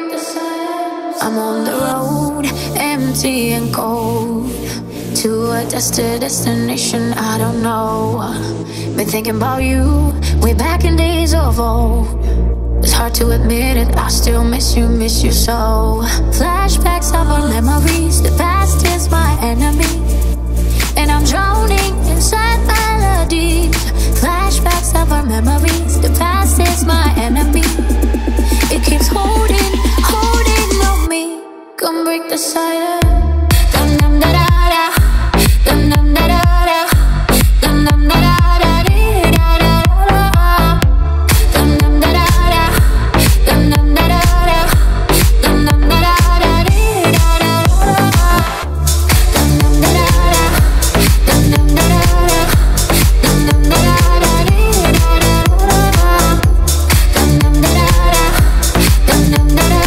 I'm on the road, empty and cold, to a destination I don't know. Been thinking about you way back in days of old. It's hard to admit it, I still miss you so. Flashbacks of our memories, the past is my enemy, and I'm drowning inside melodies. Flashbacks of our memories, the past is my enemy. It keeps holding on me. Come break the silence. Dum dum da da da, dum dum da da da, dum dum da da da dee da da da, dum dum da da da, dum dum da da da, dum dum da da da dee da da da, dum dum da da da, dum dum da da da, dum dum da da da dee da da da, dum dum da da da, dum dum da da da.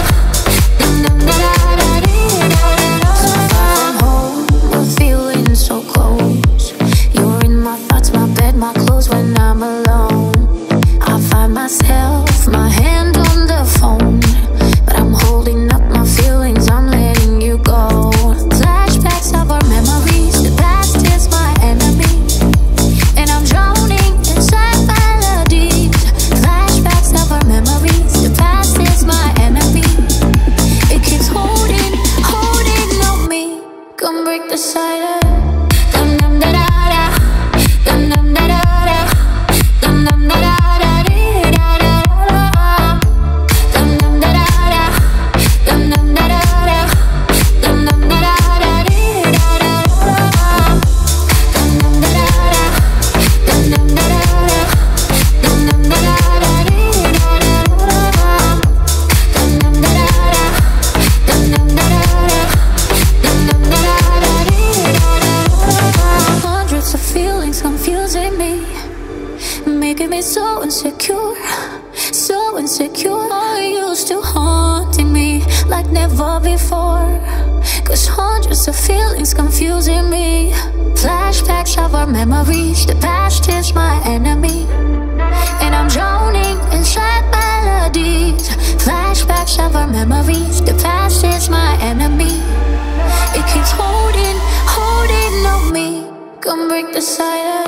Myself, my hand on the phone, but I'm holding up my feelings, I'm letting you go. Flashbacks of our memories, the past is my enemy, and I'm drowning inside melodies. Flashbacks of our memories, the past is my enemy. It keeps holding on me. Come break the silence. Dum dum da da da, dum dum da da da, dum dum da da. Confusing me, making me so insecure, so insecure. All used to haunting me like never before. Cause hundreds of feelings confusing me. Flashbacks of our memories, the past is my enemy, and I'm drowning inside melodies. Flashbacks of our memories, the past is my enemy. It keeps holding on me. Come break the silence.